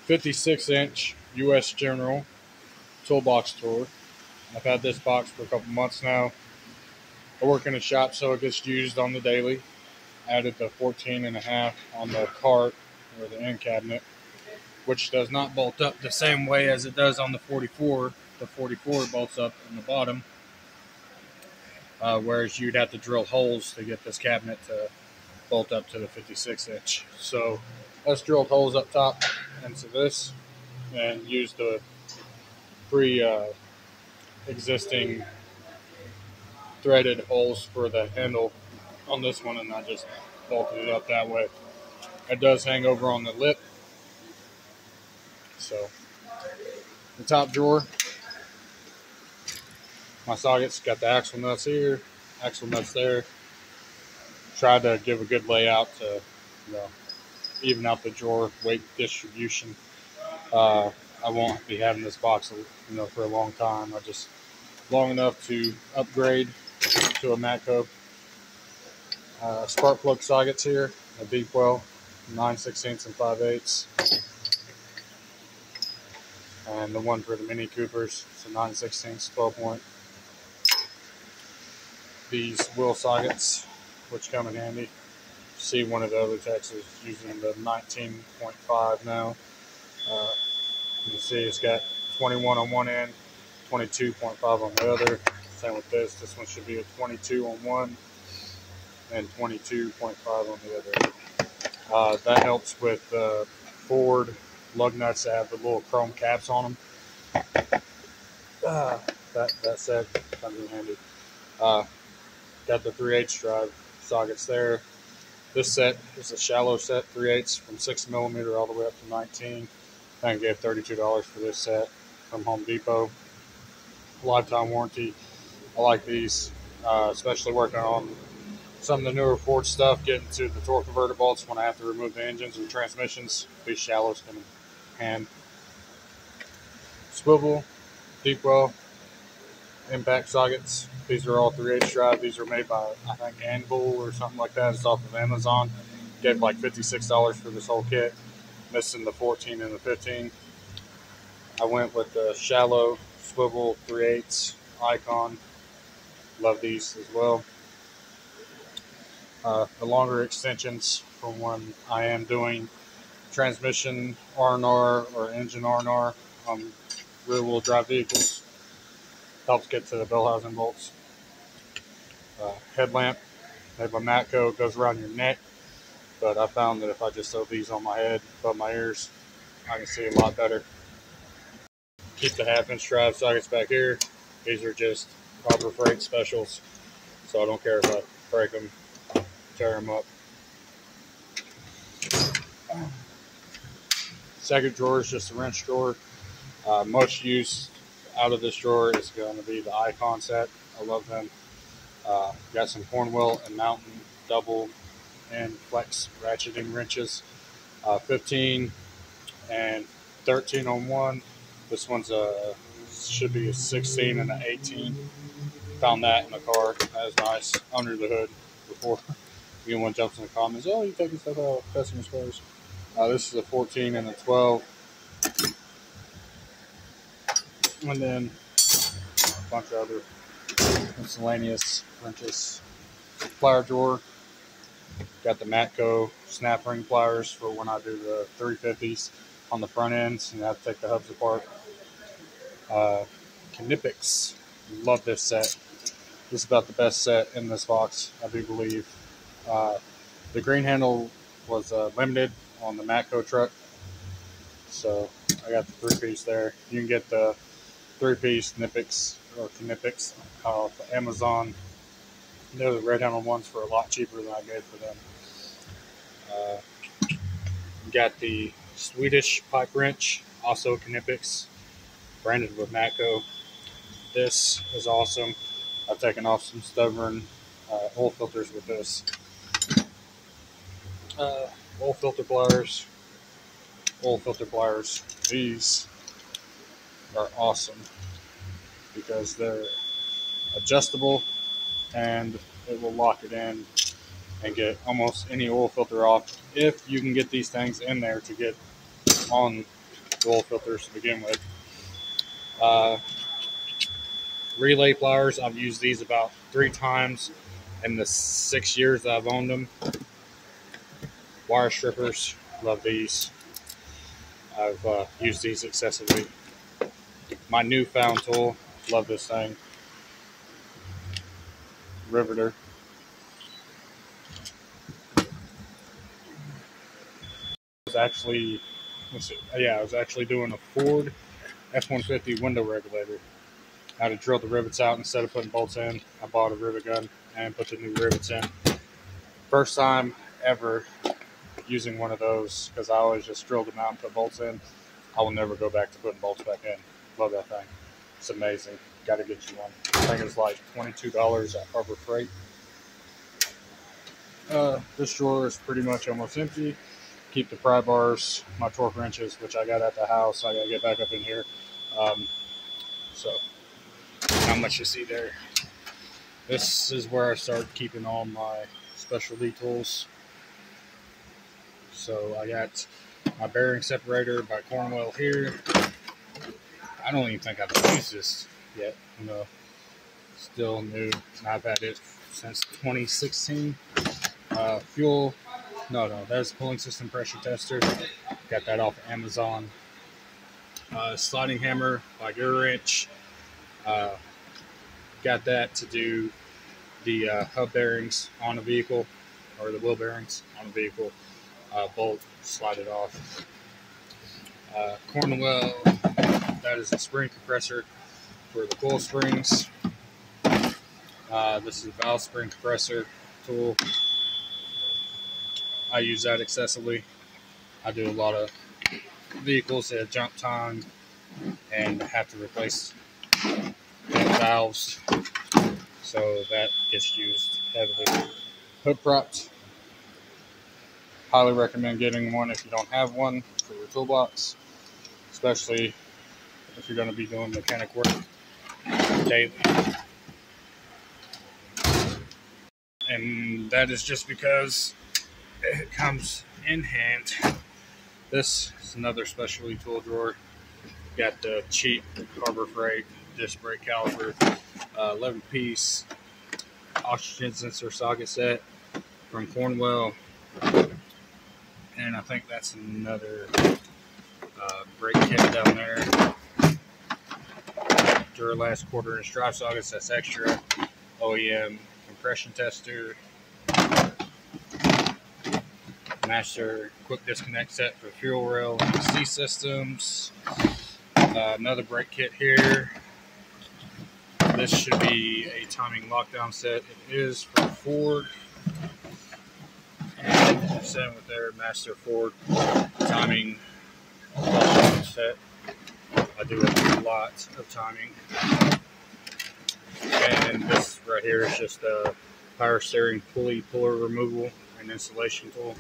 56-inch U.S. General toolbox tool. I've had this box for a couple months now. I work in a shop, so it gets used on the daily. Added the 14.5 on the cart or the end cabinet, which does not bolt up the same way as it does on the 44. The 44 bolts up in the bottom, whereas you'd have to drill holes to get this cabinet to bolt up to the 56-inch. So let's drill holes up top into this and use the pre-existing threaded holes for the handle on this one, and I just bolted it up that way. It does hang over on the lip. So the top drawer, my sockets, got the axle nuts here, axle nuts there. Tried to give a good layout to, even out the drawer weight distribution. I won't be having this box, for a long time. I just long enough to upgrade to a Matco. Spark plug sockets here, a deep well, 9/16 and 5/8, and the one for the Mini Coopers, so 9/16, 12 point. These wheel sockets, which come in handy. See, one of the other techs is using the 19.5 now. You can see it's got 21 on one end, 22.5 on the other. Same with this. This one should be a 22 on one and 22.5 on the other. That helps with Ford lug nuts that have the little chrome caps on them. That set comes in handy. Got the 3/8 drive sockets there. This set is a shallow set, 3/8 from 6mm all the way up to 19. I gave $32 for this set from Home Depot. Lifetime warranty. I like these, especially working on some of the newer Ford stuff, getting to the torque converter bolts when I have to remove the engines or transmissions. These shallows come in hand. Swivel, deep well, impact sockets. These are all 3/8 drive. These are made by, I think, Anvil or something like that. It's off of Amazon. Gave like $56 for this whole kit. Missing the 14 and the 15. I went with the shallow swivel 3/8 Icon. Love these as well. The longer extensions for when I am doing transmission R&R or engine R&R on rear-wheel drive vehicles. Helps get to the bell housing bolts. Headlamp made by Matco, goes around your neck, but I found that if I just throw these on my head above my ears, I can see a lot better. Keep the 1/2-inch drive sockets back here. These are just Harbor Freight specials, so I don't care if I break them, tear them up. Second drawer is just a wrench drawer. Most use out of this drawer is going to be the Icon set. I love them. Got some Cornwell and Mountain double and flex ratcheting wrenches. 15 and 13 on one. This one's should be a 16 and an 18. Found that in the car. That is nice. Under the hood before anyone jumps in the comments. Oh, you taking stuff out of customer spares. This is a 14 and a 12. And then a bunch of other miscellaneous wrenches. Plier drawer. Got the Matco snap ring pliers for when I do the 350s on the front ends and I have to take the hubs apart. Knipex. Love this set. This is about the best set in this box, I do believe. The green handle was limited on the Matco truck, so I got the 3-piece there. You can get the 3-piece Knipex or Knipex off Amazon. They're the red handle ones for a lot cheaper than I gave for them. Got the Swedish pipe wrench, also Knipex, branded with Matco. This is awesome. I've taken off some stubborn oil filters with this. Oil filter pliers. These are awesome because they're adjustable and it will lock it in and get almost any oil filter off if you can get these things in there to get on the oil filters to begin with. Relay pliers, I've used these about 3 times in the 6 years that I've owned them. Wire strippers, love these. I've used these excessively. My newfound tool, love this thing. Riveter. I was actually doing a Ford F-150 window regulator. I had to drill the rivets out instead of putting bolts in. I bought a rivet gun and put the new rivets in. First time ever using one of those, because I always just drilled them out and put bolts in. I will never go back to putting bolts back in. Love that thing. It's amazing. Got to get you one. I think it's like $22 at Harbor Freight. This drawer is pretty much almost empty. Keep the pry bars, my torque wrenches, which I got at the house. I got to get back up in here. So, not much you see there. This is where I start keeping all my specialty tools. So I got my bearing separator by Cornwell here. I don't even think I've used this yet. Still new. I've had it since 2016. That's a cooling system pressure tester. Got that off Amazon. Sliding hammer by GearWrench. Got that to do the hub bearings on a vehicle, or the wheel bearings on a vehicle. Bolt, slide it off. Cornwell, that is a spring compressor for the coil springs. This is a valve spring compressor tool. I use that excessively. I do a lot of vehicles that have jump time and have to replace valves, so that gets used heavily. Hood props. Highly recommend getting one if you don't have one for your toolbox, especially if you're going to be doing mechanic work daily. And that is just because it comes in hand. This is another specialty tool drawer. Got the cheap Harbor Freight disc brake caliper, 11-piece oxygen sensor socket set from Cornwell. And I think that's another brake kit down there. Duralast 1/4-inch drive sockets, that's extra. OEM compression tester. Master quick disconnect set for fuel rail and AC systems. Another brake kit here. This should be a timing lockdown set. It is for Ford. And same with their Master Ford timing lockdown set. I do a lot of timing. And this right here is just a power steering pulley puller removal and installation tool.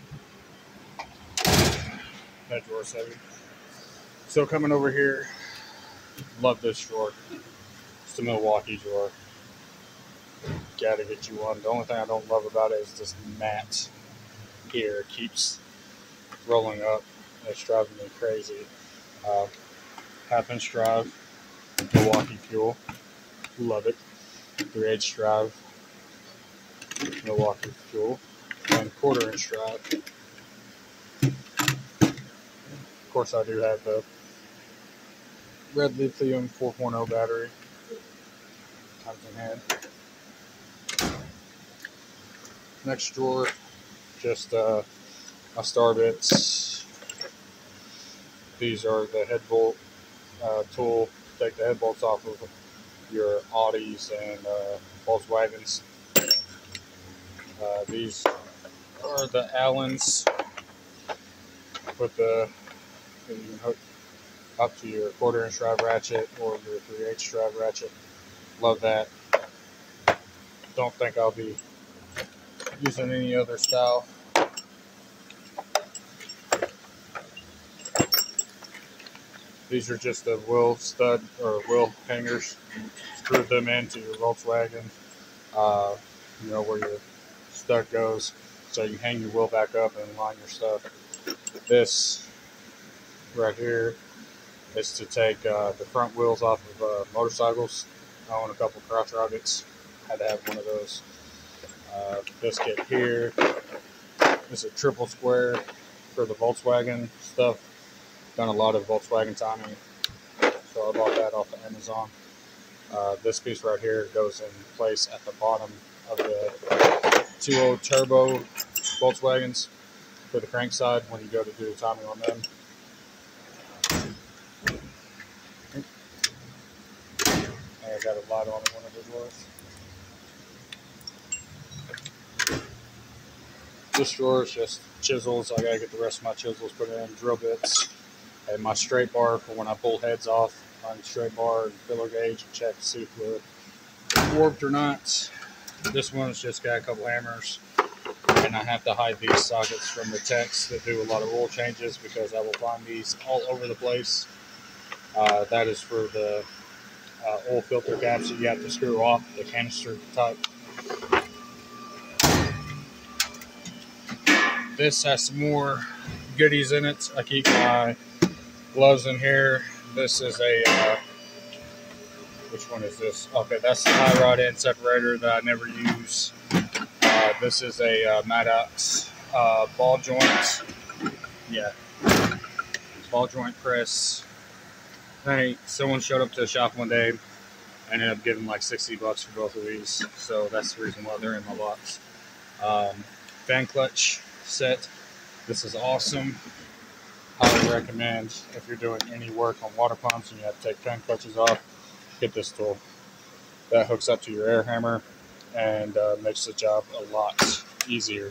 That drawer's heavy. So coming over here, love this drawer. It's the Milwaukee drawer. Gotta get you one. The only thing I don't love about it is this mat here. It keeps rolling up. It's driving me crazy. 1/2-inch drive, Milwaukee fuel. Love it. 3/8 drive, Milwaukee fuel. And 1/4-inch drive. Of course, I do have the red lithium 4.0 battery. Comes in hand. Next drawer, just my star bits. These are the head bolt tool. Take the head bolts off of your Audis and Volkswagens. These are the Allens. You can hook up to your 1/4-inch drive ratchet or your 3/8 drive ratchet. Love that. Don't think I'll be using any other style. These are just the wheel stud or wheel hangers. Screw them into your Volkswagen, where your stud goes, so you can hang your wheel back up and line your stuff. This right here is to take the front wheels off of motorcycles. I own a couple crotch rockets. Had to have one of those. This kit here is a triple square for the Volkswagen stuff. Done a lot of Volkswagen timing, so I bought that off of Amazon. This piece right here goes in place at the bottom of the 2.0 turbo Volkswagens for the crank side when you go to do the timing on them. I got a light on one of the drawers. This drawer is just chisels. I gotta get the rest of my chisels put in, drill bits, and my straight bar for when I pull heads off. On the straight bar and filler gauge and check to see if it's warped or not. This one's just got a couple hammers, and I have to hide these sockets from the techs that do a lot of oil changes because I will find these all over the place. That is for the oil filter caps that you have to screw off, the canister type. This has some more goodies in it. I keep my gloves in here. This is a, which one is this? Okay, that's the tie rod end separator that I never use. This is a Maddox ball joint. Yeah, ball joint press. Hey, someone showed up to the shop one day. I ended up giving like $60 for both of these, so that's the reason why they're in my box. Fan clutch set. This is awesome. Highly recommend if you're doing any work on water pumps and you have to take fan clutches off, get this tool. That hooks up to your air hammer and makes the job a lot easier.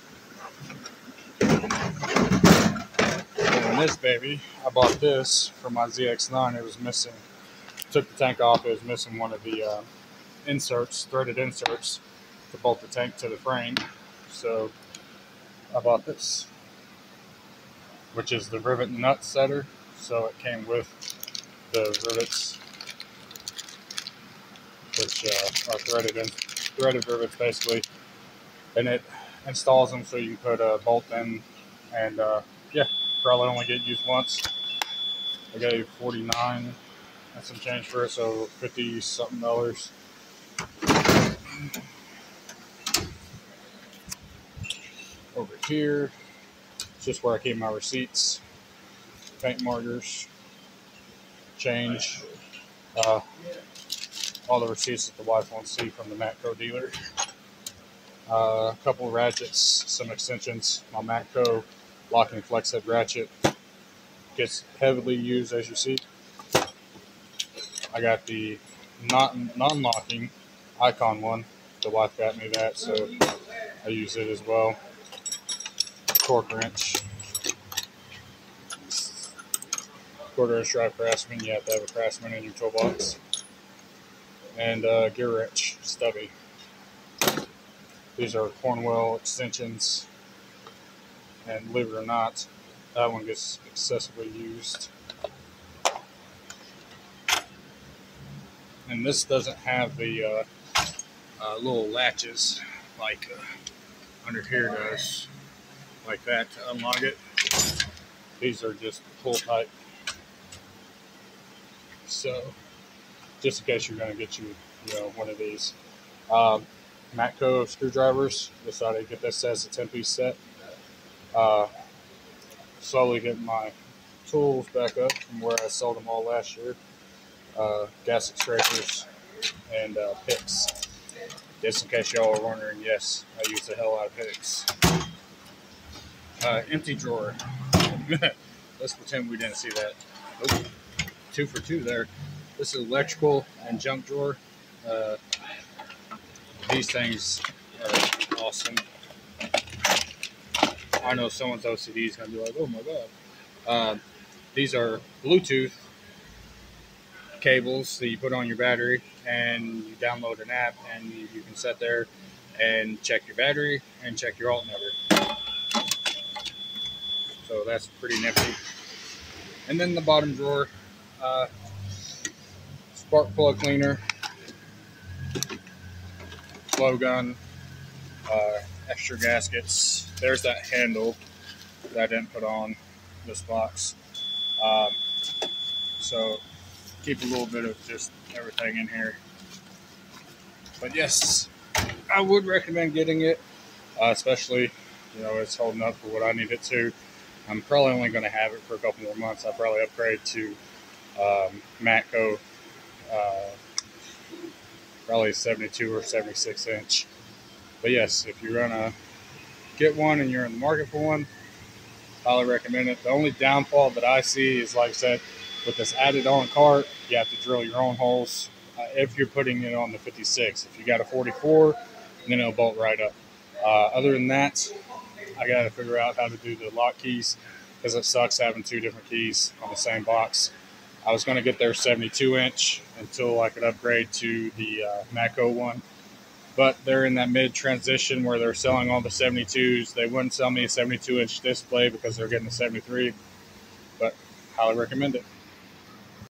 And this baby, I bought this for my ZX9. It was missing. Took the tank off. It was missing one of the inserts, threaded inserts, to bolt the tank to the frame. So I bought this, which is the rivet nut setter. So it came with the rivets, which are threaded rivets basically, and it installs them so you can put a bolt in, and yeah, probably only get used once. I gave $49 and some change for it, so $50 something. Over here, it's just where I keep my receipts, paint markers, change, all the receipts that the wife wants to see from the Matco dealer. A couple of ratchets, some extensions. My Matco locking flex head ratchet gets heavily used, as you see. I got the non-locking Icon one. The wife got me that, so I use it as well. Torque wrench. Quarter-inch drive Craftsman. You have to have a Craftsman in your toolbox. And gear wrench, stubby. These are Cornwell extensions. And believe it or not, that one gets excessively used. And this doesn't have the little latches like under here does, like that to unlock it. These are just pull type. So, just in case you're going to get one of these. Matco screwdrivers. Decided to get this as a 10-piece set. Slowly getting my tools back up from where I sold them all last year. Gasket scrapers and picks. Just in case y'all are wondering, yes, I use the hell out of picks. Empty drawer. Let's pretend we didn't see that. Oh, 2 for 2 there. This is electrical and junk drawer. These things are awesome. I know someone's OCD is going to be like, oh my god. These are Bluetooth cables that you put on your battery, and you download an app, and you can sit there and check your battery and check your alternator. So that's pretty nifty. And then the bottom drawer, spark plug cleaner, flow gun, extra gaskets. There's that handle that I didn't put on this box. Um, so keep a little bit of just everything in here. But yes, I would recommend getting it, especially, it's holding up for what I need it to. I'm probably only going to have it for a couple more months. I'll probably upgrade to Matco, uh, probably 72 or 76 inch. But yes, if you're going to get one and you're in the market for one, highly recommend it. The only downfall that I see is, like I said, with this added on cart, you have to drill your own holes if you're putting it on the 56. If you got a 44, then it'll bolt right up. Other than that, I got to figure out how to do the lock keys because it sucks having two different keys on the same box. I was going to get their 72 inch until I could upgrade to the Matco one, but they're in that mid transition where they're selling all the 72s. They wouldn't sell me a 72 inch display because they're getting the 73, but highly recommend it.